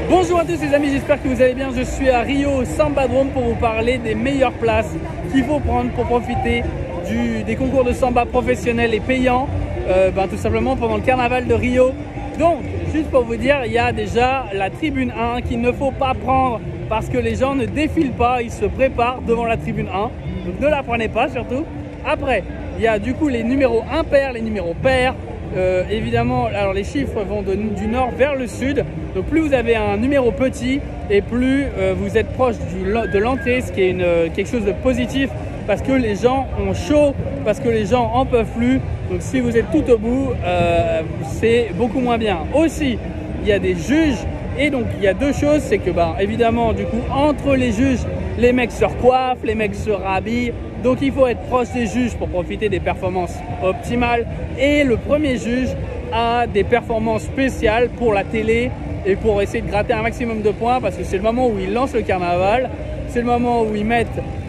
Bonjour à tous les amis, j'espère que vous allez bien. Je suis à Rio Sambadrome pour vous parler des meilleures places qu'il faut prendre pour profiter des concours de samba professionnels et payants, tout simplement pendant le carnaval de Rio. Donc, juste pour vous dire, il y a déjà la tribune 1 qu'il ne faut pas prendre parce que les gens ne défilent pas, ils se préparent devant la tribune 1. Donc ne la prenez pas surtout. Après, il y a du coup les numéros impairs, les numéros pairs. Évidemment, alors les chiffres vont du nord vers le sud. Donc plus vous avez un numéro petit et plus vous êtes proche de l'entrée, ce qui est quelque chose de positif parce que les gens ont chaud, parce que les gens en peuvent plus. Donc si vous êtes tout au bout, c'est beaucoup moins bien. Aussi, il y a des juges et donc il y a deux choses, c'est que évidemment du coup entre les juges, les mecs se recoiffent, les mecs se rhabillent. Donc il faut être proche des juges pour profiter des performances optimales. Et le premier juge a des performances spéciales pour la télé et pour essayer de gratter un maximum de points parce que c'est le moment où ils lancent le carnaval, c'est le moment où ils mettent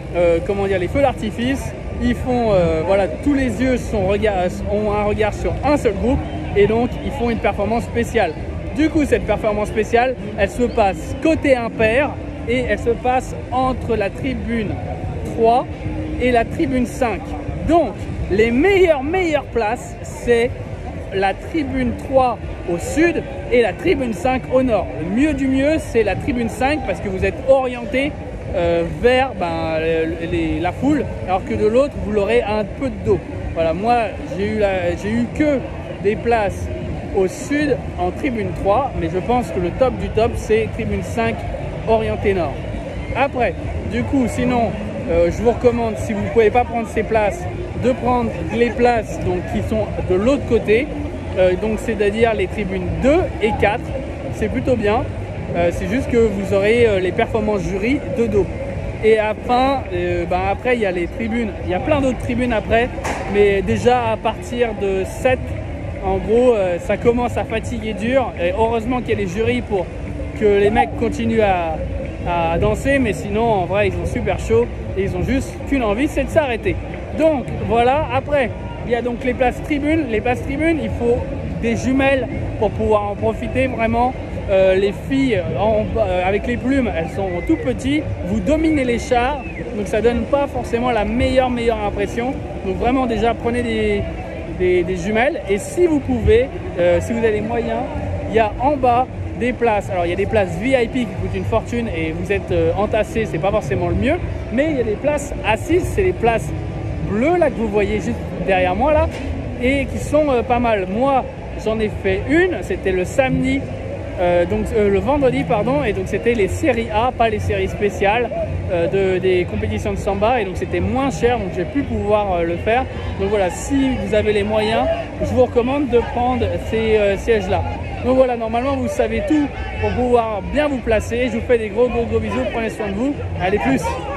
les feux d'artifice. Ils font, tous les yeux ont un regard sur un seul groupe et donc ils font une performance spéciale. Du coup, cette performance spéciale, elle se passe côté impair et elle se passe entre la tribune 3 et la tribune 5. Donc, les meilleures places, c'est la tribune 3 au sud et la tribune 5 au nord. Le mieux du mieux, c'est la tribune 5 parce que vous êtes orienté vers la foule, alors que de l'autre, vous l'aurez un peu de dos. Voilà, moi, j'ai eu que des places au sud en tribune 3, mais je pense que le top du top, c'est tribune 5 orientée nord. Après, du coup, sinon, je vous recommande, si vous ne pouvez pas prendre ces places, de prendre les places qui sont de l'autre côté, donc c'est-à-dire les tribunes 2 et 4. C'est plutôt bien, c'est juste que vous aurez les performances jury de dos. Et après, il y a les tribunes, il y a plein d'autres tribunes après, mais déjà à partir de 7, en gros, ça commence à fatiguer dur. Et heureusement qu'il y a les jurys pour que les mecs continuent à danser, mais sinon en vrai ils ont super chaud et ils ont juste qu'une envie, c'est de s'arrêter. Donc voilà, après il y a donc les places tribunes. Les places tribunes, il faut des jumelles pour pouvoir en profiter vraiment. Les filles avec les plumes, elles sont tout petites, vous dominez les chars, donc ça donne pas forcément la meilleure impression. Donc vraiment déjà prenez des jumelles et si vous pouvez, si vous avez les moyens, il y a en bas des places. Alors il y a des places VIP qui coûtent une fortune et vous êtes entassés, c'est pas forcément le mieux, mais il y a des places assises, c'est les places bleues là que vous voyez juste derrière moi là et qui sont pas mal. Moi j'en ai fait une, c'était le samedi, le vendredi pardon, et donc c'était les séries A, pas les séries spéciales des compétitions de samba, et donc c'était moins cher, donc j'ai pu pouvoir le faire. Donc voilà, si vous avez les moyens, je vous recommande de prendre ces sièges là. Donc voilà, normalement vous savez tout pour pouvoir bien vous placer. Je vous fais des gros bisous, prenez soin de vous. Allez, plus!